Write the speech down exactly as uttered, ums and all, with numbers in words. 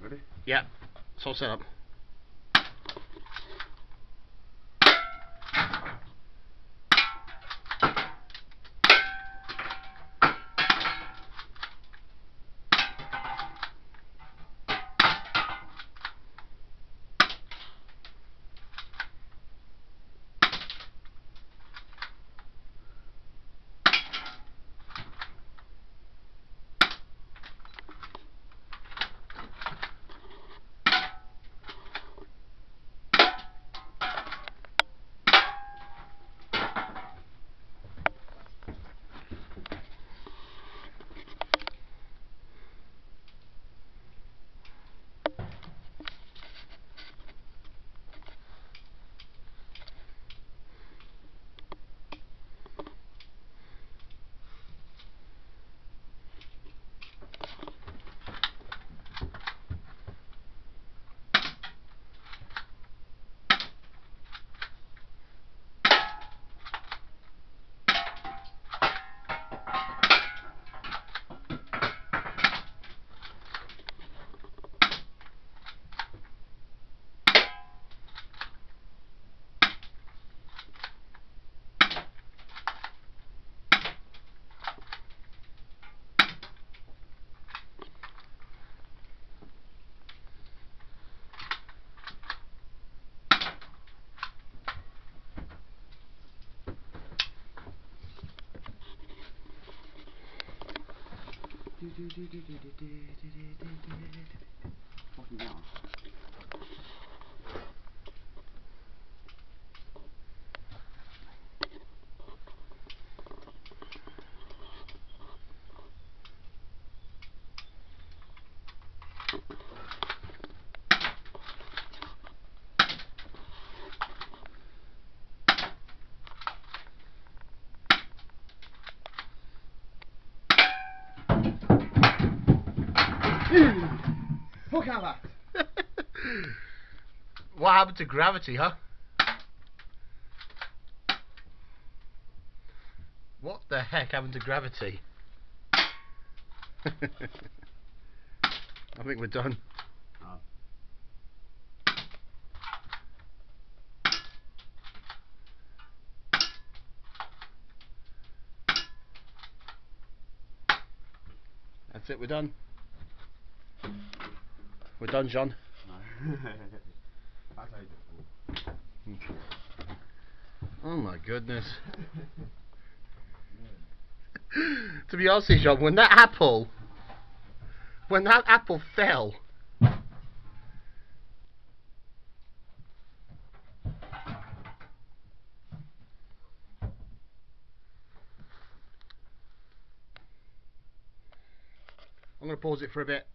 Ready? Yeah, it's all set up. Fucking get on. Fuck out that! What happened to gravity, huh? What the heck happened to gravity? I think we're done. Oh. That's it, we're done. We're done, John. No. That's how you do it. Oh my goodness. To be honest with you, John, when that apple, when that apple fell, I'm going to pause it for a bit.